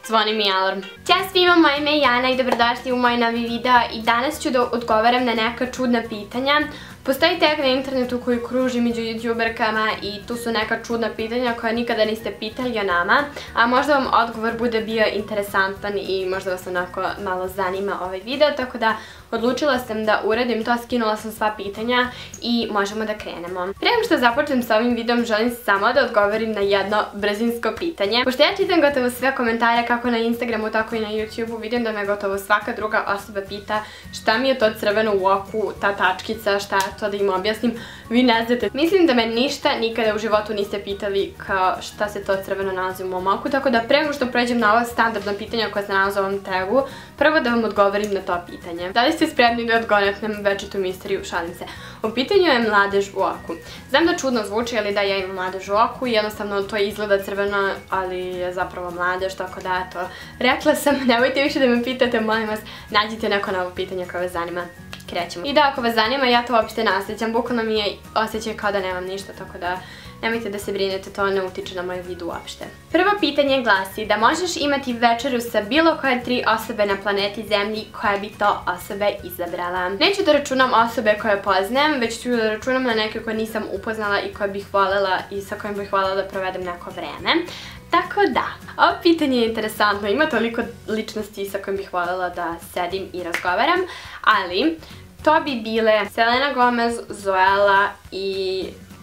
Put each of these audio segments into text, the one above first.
Zvoni mi alarm. Ćao svima, moje ime je Jana i dobrodošli u moj novi video i danas ću da odgovaram na neka čudna pitanja. Postoji tag na internetu koji kruži među youtuberkama i tu su neka čudna pitanja koja nikada niste pitali o nama, a možda vam odgovor bude bio interesantan i možda vas onako malo zanima ovaj video, tako da odlučila sam da uradim to, skinula sam sva pitanja i možemo da krenemo. Prije nego što započnem sa ovim videom, želim samo da odgovorim na jedno brzinsko pitanje. Pošto ja čitam gotovo sve komentare kako na Instagramu, tako i na YouTubeu, vidim da me gotovo svaka druga osoba pita šta mi je to crveno u oku, ta tačkica, šta je to, da im objasnim. Vi ne znate. Mislim da me ništa nikada u životu niste pitali kao šta se to crveno nalazi u mom oku, tako da pre nego što pređem na ova standardna pitanja koja se nalaze u ovom tagu, prvo da vam odgovorim na to pitanje. Da li ste spremni da odgonetnem večitu misteriju? Šalim se. U pitanju je mladež u oku. Znam da čudno zvuči, ali da, ja imam mladež u oku i jednostavno to izgleda crveno, ali je zapravo mladež, tako da eto, rekla sam, nemojte više da me pitate, molim vas, nađite neko novo pitanje koje vas zanima. Krećemo. I da, ako vas zanima, ja to uopšte ne osjećam, bukvalno mi je osjećaj kao da nemam ništa, tako da nemojte da se brinete, to ne utiče na moju vidu uopšte. Prvo pitanje glasi da možeš imati večeru sa bilo koje 3 osobe na planeti Zemlji, koje bi to osobe izabrala. Neću da računam osobe koje poznajem, već ću da računam na neke koje nisam upoznala i koje bih voljela i sa kojim bih voljela da provedem neko vreme. Tako da, ovo pitanje je interesantno, ima toliko ličnosti sa kojim bih voljela da sedim i razgovaram, ali to bi bile Selena Gomez, Zoella i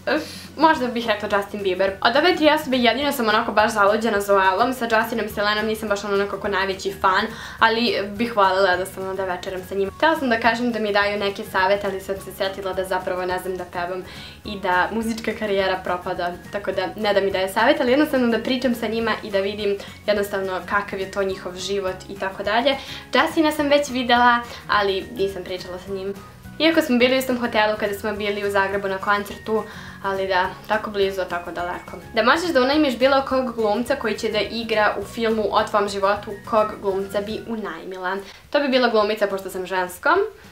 možda bih rekla Justin Bieber. Od ove 3 osobe jedino sam onako baš zaluđena Zoellom, sa Justinom i Selenom nisam baš ono nekako najveći fan, ali bih voljela jednostavno da večeram sa njima. Htjela sam da kažem da mi daju neke savete, ali sam se sjetila da zapravo ne znam da pevam i da muzička karijera propada, tako da ne da mi daje savete, ali jednostavno da pričam sa njima i da vidim jednostavno kakav je to njihov život i tako dalje. Justina sam već videla, ali nisam pričala sa njim. Iako smo bili u istom hotelu kada smo bili u Zagrebu na koncertu, ali da, tako blizu, tako daleko. Da možeš da unajmiš bilo kog glumca koji će da igra u filmu o tvom životu, kog glumca bi unajmila. To bi bila glumica, pošto sam žensko.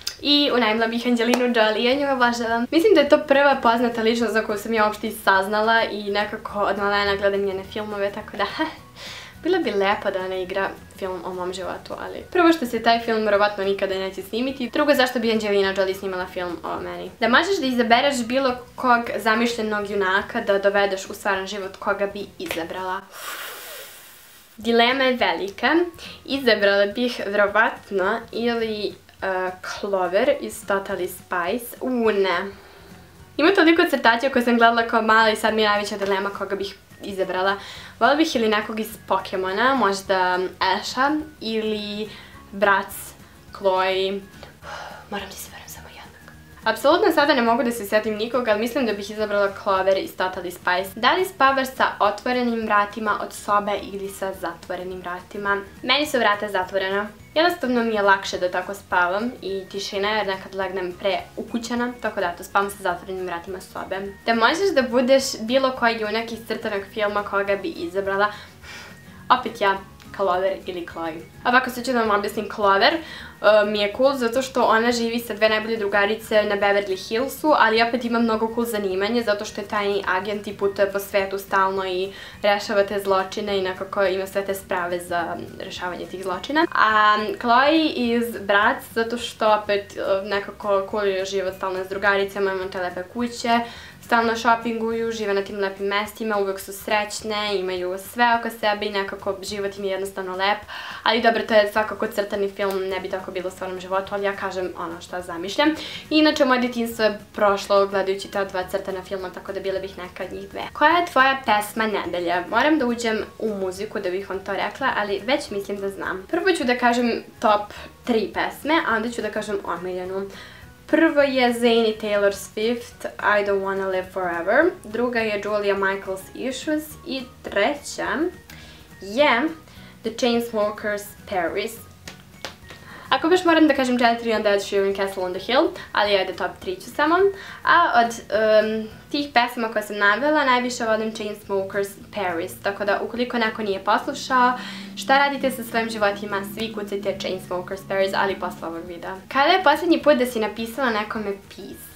I unajmila bih Angelinu Jolie, ja nju obožavam. Mislim da je to prva poznata ličnost za koju sam ja uopšte saznala i nekako od malena gledam njene filmove, tako da bilo bi lepo da ona igra film o mom životu, ali prvo što se taj film verovatno nikada neće snimiti, drugo zašto bi Angelina Jolie snimala film o meni. Da možeš da izabereš bilo kog zamišljenog junaka da dovedeš u stvaran život, koga bi izabrala. Dilema je velika. Izabrala bih verovatno ili Clover iz Totally Spice. Ne. Ima toliko crtaća koje sam gledala kao mala i sad mi je najveća dilema koga bih izabrala. Voljela bih ili nekog iz Pokemona, možda Asha ili Bratz, Chloe. Moram da izaberam samo jednog. Apsolutno sada ne mogu da se sjetim nikoga, ali mislim da bih izabrala Clover iz Totally Spice. Da li spavaš sa otvorenim vratima od sobe ili sa zatvorenim vratima? Meni su vrata zatvorena. Jednostavno mi je lakše da tako spavam i tišina jer nekad legnem preukućena, tako da to spavam sa zatvorenim vratima sobe. Da možeš da budeš bilo koji junak iz crtanog filma koga bi izabrala, opet ja, Clover ili Chloe. Ovako sad ću da vam objasnim. Clover mi je cool zato što ona živi sa 2 najbolje drugarice na Beverly Hillsu, ali opet ima mnogo cool zanimanje zato što je tajni agent i putuje po svetu stalno i rešava te zločine i nekako ima sve te sprave za rešavanje tih zločina. A Chloe iz Bratz zato što opet nekako cool je život stalno s drugaricama, imaju te lepe kuće, stalno šopinguju, žive na tim lepim mestima, uvek su srećne, imaju sve oko sebe i nekako život im je jednostavno lep. Ali dobro, to je svakako crtani film, ne bi tako bilo u stvarnom životu, ali ja kažem ono što zamišljam. I inače, moje djetinjstvo je prošlo gledajući ta 2 crtana filma, tako da bila bih neka od njih 2. Koja je tvoja pesma nedelje? Moram da uđem u muziku da bih vam to rekla, ali već mislim da znam. Prvo ću da kažem top 3 pesme, a onda ću da kažem omiljenu. Prvo je Zayn i Taylor Swift, I Don't Wanna Live Forever. Druga je Julia Michaels, Issues. I treća je The Chainsmokers, Paris. Ako baš moram da kažem 4, onda je Ed Sheeran, Castle on the Hill, ali ajde top 3 ću samo. A od tih pesama koje sam navela, najviše volim Chainsmokers, Paris, tako da ukoliko neko nije poslušao šta radite sa svojim životima, svi kucajte Chainsmokers, Paris, ali posle ovog videa. Kada je posljednji put da si napisala nekome peace?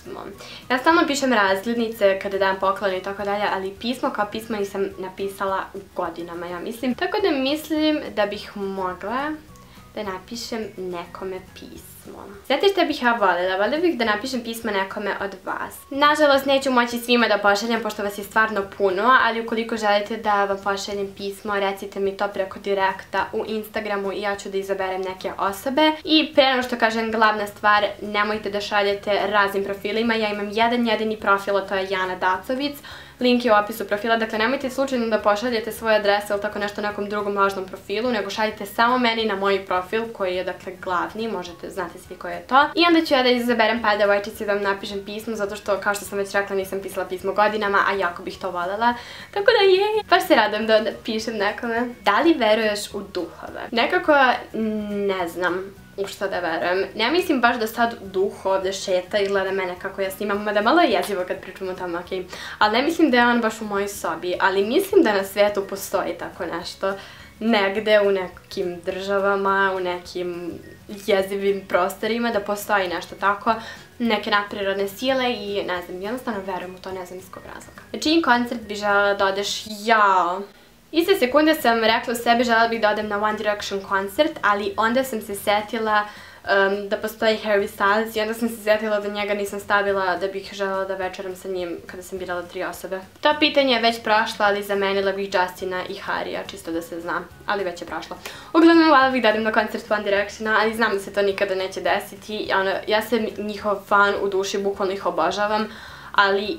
pismo. Ja stalno pišem razglednice kada dajem poklone i tako dalje, ali pismo kao pismo nisam napisala u godinama, ja mislim. Tako da mislim da bih mogla da napišem nekome pismo. Znate šta bih ja voljela? Voljela bih da napišem pismo nekome od vas. Nažalost, neću moći svima da pošaljem, pošto vas je stvarno puno, ali ukoliko želite da vam pošaljem pismo, recite mi to preko direkta u Instagramu i ja ću da izaberem neke osobe. I pre nego što kažem glavna stvar, nemojte da šaljete raznim profilima. Ja imam jedan jedini profil, a to je Jana Dacovic. Link je u opisu profila, dakle nemojte slučajno da pošaljete svoje adrese ili tako nešto nekom drugom važnom profilu, nego šaljite samo meni na moj profil koji je dakle glavni, možete, znate svi koji je to. I onda ću ja da izaberem par devojčici da vam napišem pismo, zato što kao što sam već rekla nisam pisala pismo godinama, a jako bih to voljela. Tako da je, baš se radujem da pišem nekome. Da li veruješ u duhove? Nekako ne znam u što da verujem. Ne mislim baš da sad duh ovdje šeta i gleda mene kako ja snimam, mada malo je jezivo kad pričam o tome, okej. Ali ne mislim da je on baš u mojoj sobi, ali mislim da na svijetu postoji tako nešto. Negde u nekim državama, u nekim jezivim prostorima, da postoji nešto tako, neke nadprirodne sile i ne znam, jednostavno verujem u to, ne znam iz kog razloga. Na čiji koncert bi želela da odeš? Jao! Iste sekunde sam rekla u sebi želela bih da odem na One Direction koncert, ali onda sam se setila da postoji Harry Styles i onda sam se setila da njega nisam stavila da bih želela da večeram sa njim kada sam birala 3 osobe. To pitanje je već prošlo, ali zamenila bih Justina i Harrya, čisto da se zna, ali već je prošlo. Uglavnom, voljela bih da odem na koncert One Directiona, ali znam da se to nikada neće desiti. Ja sam njihov fan u duši, bukvalno ih obožavam, ali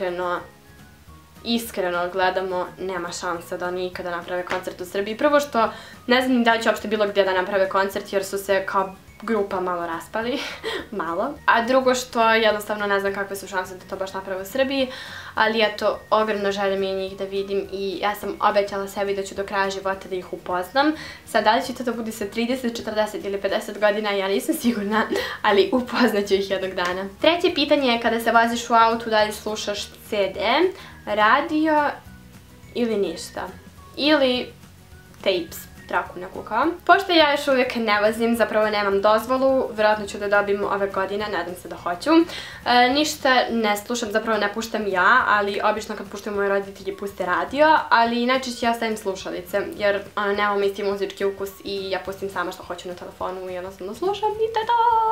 iskreno gledamo, nema šanse da oni ikada naprave koncert u Srbiji. Prvo što ne znam da li će uopšte bilo gdje da naprave koncert jer su se kao grupa malo raspali, malo. A drugo što jednostavno ne znam kakve su šanse da to baš naprave u Srbiji, ali eto, ogromno želim i njih da vidim i ja sam obećala sebi da ću do kraja života da ih upoznam. Sad, da li će to da bude sa 30, 40 ili 50 godina, ja nisam sigurna, ali upoznaću ih jednog dana. Treće pitanje je kada se voziš u autu, da li slušaš CD, radio ili ništa. Ili tapes. Traku neku kao. Pošto ja još uvijek ne vozim, zapravo nemam dozvolu, vjerojatno ću da dobijem ove godine, nadam se da hoću. Ništa ne slušam, zapravo ne puštam ja, ali obično kad puštaju moji roditelji puste radio, ali najčešće ja stavim slušalice, jer nemam isti muzički ukus i ja pustim sama što hoću na telefonu i jednostavno slušam i tada.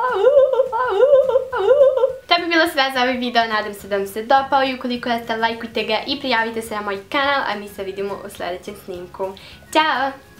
To bi bilo sve za ovaj video, nadam se da vam se dopao i ukoliko jeste, lajkujte ga i prijavite se na moj kanal, a mi se vidimo u sljedećem snimku. Ćao!